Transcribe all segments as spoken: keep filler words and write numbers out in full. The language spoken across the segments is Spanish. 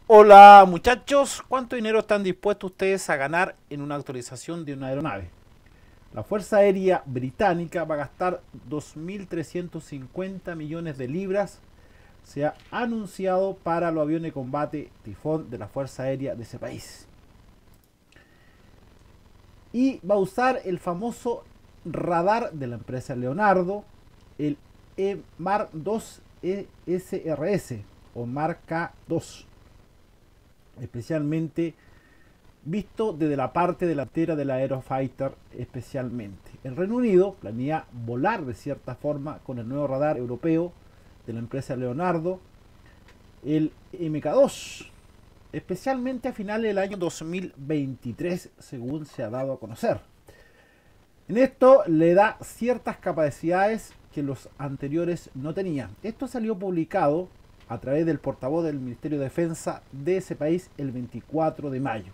Hola muchachos, ¿cuánto dinero están dispuestos ustedes a ganar en una actualización de una aeronave? La Fuerza Aérea Británica va a gastar dos mil trescientos cincuenta millones de libras. Se ha anunciado para los aviones de combate Tifón de la Fuerza Aérea de ese país. Y va a usar el famoso radar de la empresa Leonardo, el E M A R dos E S R S o Marca dos, especialmente visto desde la parte delantera del Aerofighter especialmente. El Reino Unido planea volar de cierta forma con el nuevo radar europeo de la empresa Leonardo, el M K dos, especialmente a finales del año dos mil veintitrés, según se ha dado a conocer. En esto le da ciertas capacidades que los anteriores no tenían. Esto salió publicado a través del portavoz del Ministerio de Defensa de ese país el veinticuatro de mayo.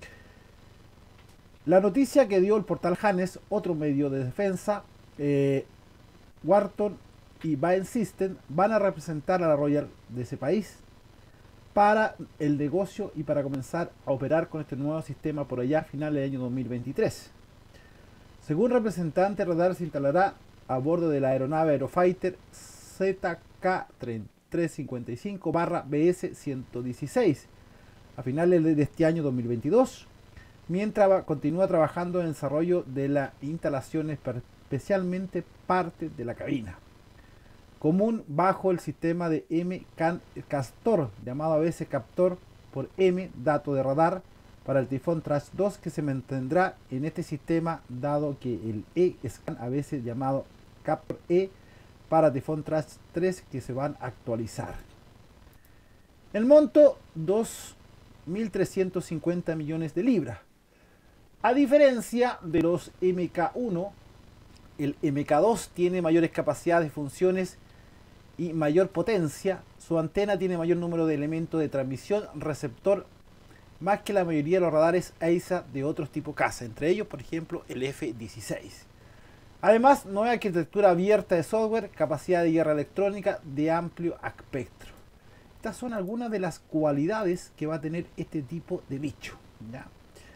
La noticia que dio el portal Hannes, otro medio de defensa, eh, Wharton y Baen System van a representar a la Royal de ese país para el negocio y para comenzar a operar con este nuevo sistema por allá a finales del año dos mil veintitrés. Según representante, el radar se instalará a bordo de la aeronave Aerofighter Z K trescientos cincuenta y cinco B S ciento dieciséis a finales de este año dos mil veintidós, mientras continúa trabajando en el desarrollo de las instalaciones, especialmente parte de la cabina, común bajo el sistema de M Castor, llamado a veces Captor por M, dato de radar, para el Tifón Trash dos, que se mantendrá en este sistema, dado que el E-Scan, a veces llamado Captor E, para Tifón Trash tres, que se van a actualizar. El monto, dos mil trescientos cincuenta millones de libras. A diferencia de los M K uno, el M K dos tiene mayores capacidades de funciones y mayor potencia. Su antena tiene mayor número de elementos de transmisión receptor, más que la mayoría de los radares A E S A de otros tipos caza, entre ellos por ejemplo el F dieciséis. Además, nueva arquitectura abierta de software, capacidad de guerra electrónica de amplio espectro. Estas son algunas de las cualidades que va a tener este tipo de bicho, ¿ya?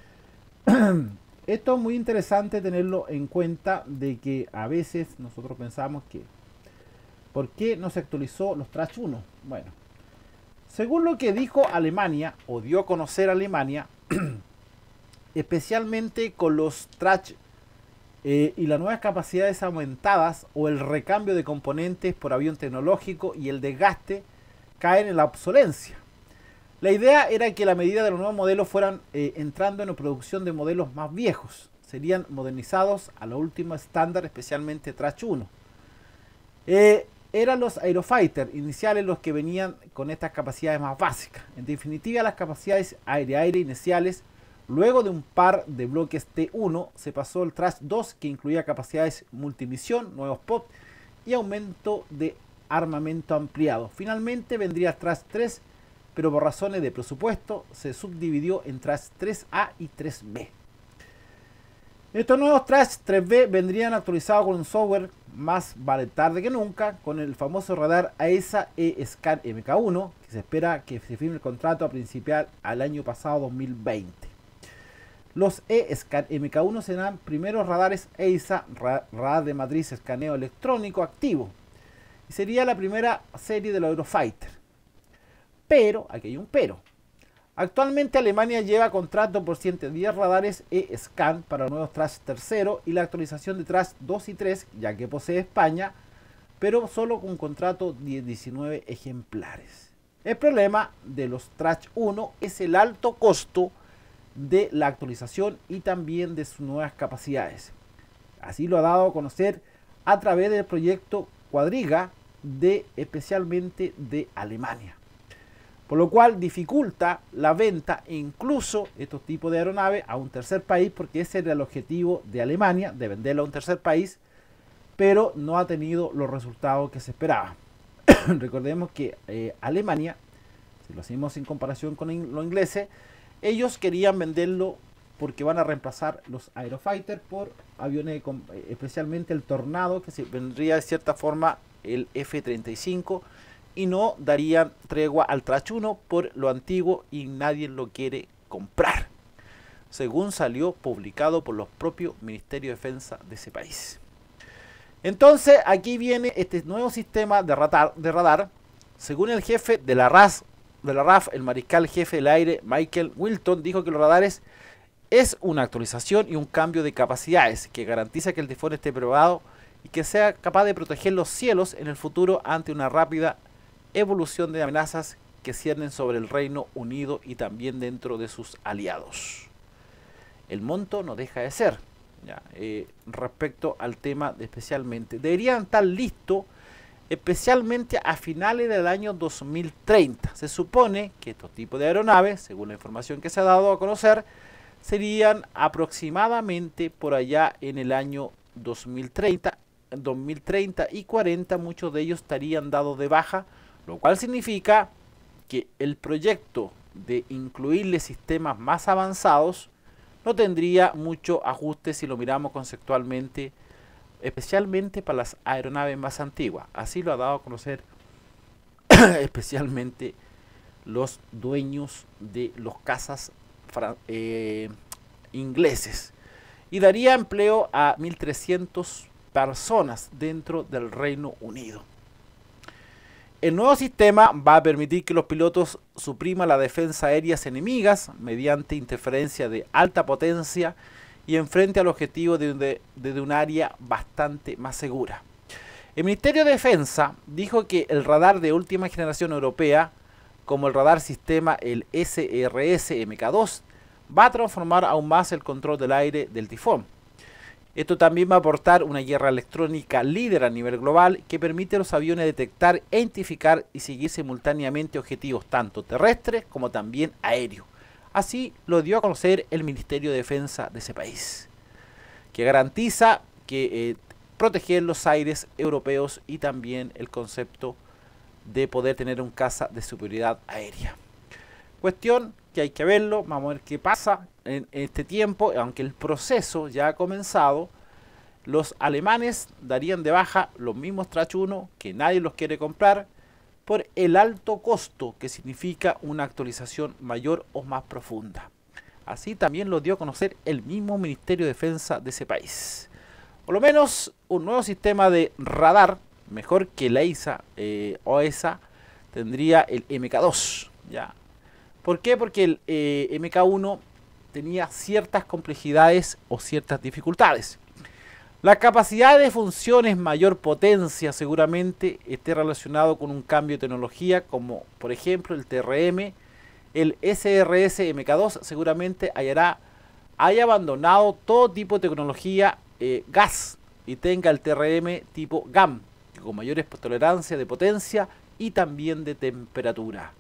Esto es muy interesante tenerlo en cuenta, de que a veces nosotros pensamos que ¿por qué no se actualizó los Trash uno? Bueno, según lo que dijo Alemania, o dio a conocer Alemania, especialmente con los Trash eh, y las nuevas capacidades aumentadas o el recambio de componentes por avión tecnológico y el desgaste, caen en la obsolencia. La idea era que la medida de los nuevos modelos fueran eh, entrando en la producción de modelos más viejos. Serían modernizados a la última estándar, especialmente Trash uno. Eh, eran los Aerofighter iniciales los que venían con estas capacidades más básicas. En definitiva, las capacidades aire-aire iniciales, luego de un par de bloques T uno, se pasó al Trash dos, que incluía capacidades multimisión, nuevos P O P y aumento de armamento ampliado. Finalmente vendría el Trash tres, pero por razones de presupuesto se subdividió en Trash tres A y tres B. Estos nuevos Trash tres B vendrían actualizados con un software más vale tarde que nunca, con el famoso radar A E S A E-Scan M K uno, que se espera que se firme el contrato a principiar al año pasado dos mil veinte. Los E-Scan M K uno serán primeros radares A E S A, radar de matriz escaneo electrónico activo, y sería la primera serie de los Eurofighter. Pero, aquí hay un pero. Actualmente Alemania lleva contrato por ciento diez radares E-Scan para los nuevos Trash tercero y la actualización de Trash dos y tres, ya que posee España, pero solo con un contrato de diecinueve ejemplares. El problema de los Trash uno es el alto costo de la actualización y también de sus nuevas capacidades. Así lo ha dado a conocer a través del proyecto Quadriga, de, especialmente de Alemania, por lo cual dificulta la venta incluso estos tipos de aeronaves a un tercer país, porque ese era el objetivo de Alemania, de venderlo a un tercer país, pero no ha tenido los resultados que se esperaban. Recordemos que eh, Alemania, si lo hacemos en comparación con los ingleses, ellos querían venderlo porque van a reemplazar los Aerofighter por aviones, especialmente el Tornado, que se vendría de cierta forma el F treinta y cinco, y no darían tregua al Trash uno por lo antiguo y nadie lo quiere comprar, según salió publicado por los propios Ministerios de Defensa de ese país. Entonces aquí viene este nuevo sistema de radar, de radar según el jefe de la, R A S, de la R A F, el mariscal jefe del aire Michael Wilton, dijo que los radares es una actualización y un cambio de capacidades que garantiza que el tifón esté preparado y que sea capaz de proteger los cielos en el futuro ante una rápida evolución de amenazas que ciernen sobre el Reino Unido y también dentro de sus aliados. El monto no deja de ser, ya, eh, respecto al tema de especialmente. Deberían estar listos especialmente a finales del año dos mil treinta. Se supone que estos tipos de aeronaves, según la información que se ha dado a conocer, serían aproximadamente por allá en el año dos mil treinta, dos mil treinta y cuarenta, muchos de ellos estarían dados de baja, lo cual significa que el proyecto de incluirle sistemas más avanzados no tendría mucho ajuste si lo miramos conceptualmente, especialmente para las aeronaves más antiguas. Así lo ha dado a conocer especialmente los dueños de los cazas eh, ingleses, y daría empleo a mil trescientas personas dentro del Reino Unido. El nuevo sistema va a permitir que los pilotos supriman las defensas aéreas enemigas mediante interferencia de alta potencia y enfrente al objetivo desde de, de un área bastante más segura. El Ministerio de Defensa dijo que el radar de última generación europea, como el radar sistema el S R S M K dos, va a transformar aún más el control del aire del tifón. Esto también va a aportar una guerra electrónica líder a nivel global que permite a los aviones detectar, identificar y seguir simultáneamente objetivos tanto terrestres como también aéreos. Así lo dio a conocer el Ministerio de Defensa de ese país, que garantiza que eh, proteger los aires europeos y también el concepto de poder tener un caza de superioridad aérea. Cuestión que hay que verlo, vamos a ver qué pasa en este tiempo, aunque el proceso ya ha comenzado. Los alemanes darían de baja los mismos Trash uno que nadie los quiere comprar por el alto costo que significa una actualización mayor o más profunda. Así también lo dio a conocer el mismo Ministerio de Defensa de ese país. Por lo menos un nuevo sistema de radar, mejor que el EISA eh, o ESA, tendría el M K dos. Ya. ¿Por qué? Porque el eh, M K uno tenía ciertas complejidades o ciertas dificultades. La capacidad de funciones, mayor potencia, seguramente esté relacionado con un cambio de tecnología, como por ejemplo el T R M. El S R S M K dos seguramente hallará, haya abandonado todo tipo de tecnología eh, gas y tenga el T R M tipo GAM, con mayores tolerancia de potencia y también de temperatura.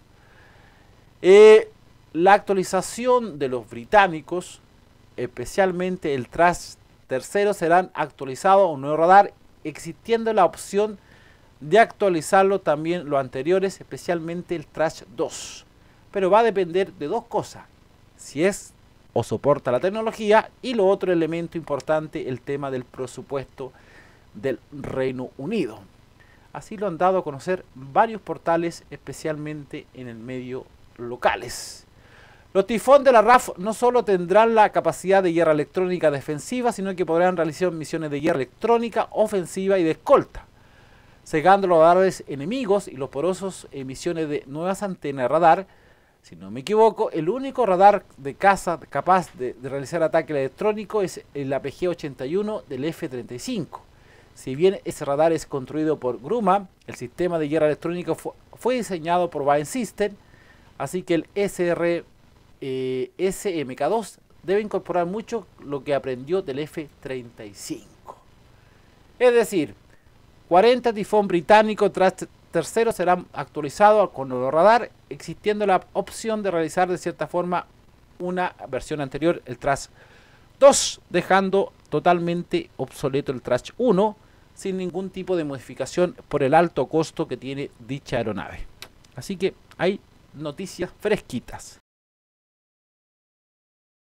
Eh, la actualización de los británicos, especialmente el Trash tercero, serán actualizados a un nuevo radar, existiendo la opción de actualizarlo también los anteriores, especialmente el Trash dos. Pero va a depender de dos cosas: si es o soporta la tecnología, y lo otro elemento importante, el tema del presupuesto del Reino Unido. Así lo han dado a conocer varios portales, especialmente en el medio locales. Los tifón de la R A F no solo tendrán la capacidad de guerra electrónica defensiva, sino que podrán realizar misiones de guerra electrónica ofensiva y de escolta, cegando los radares enemigos y los porosos emisiones de nuevas antenas de radar. Si no me equivoco, el único radar de caza capaz de, de realizar ataque electrónico es el A P G ochenta y uno del F treinta y cinco. Si bien ese radar es construido por Grumman, el sistema de guerra electrónico fue, fue diseñado por Vine System, así que el S R S M K dos debe incorporar mucho lo que aprendió del F treinta y cinco. Es decir, cuarenta tifón británicos tras terceros serán actualizados con nuevo radar, existiendo la opción de realizar de cierta forma una versión anterior, el Trash dos, dejando totalmente obsoleto el Trash uno sin ningún tipo de modificación por el alto costo que tiene dicha aeronave. Así que hay noticias fresquitas.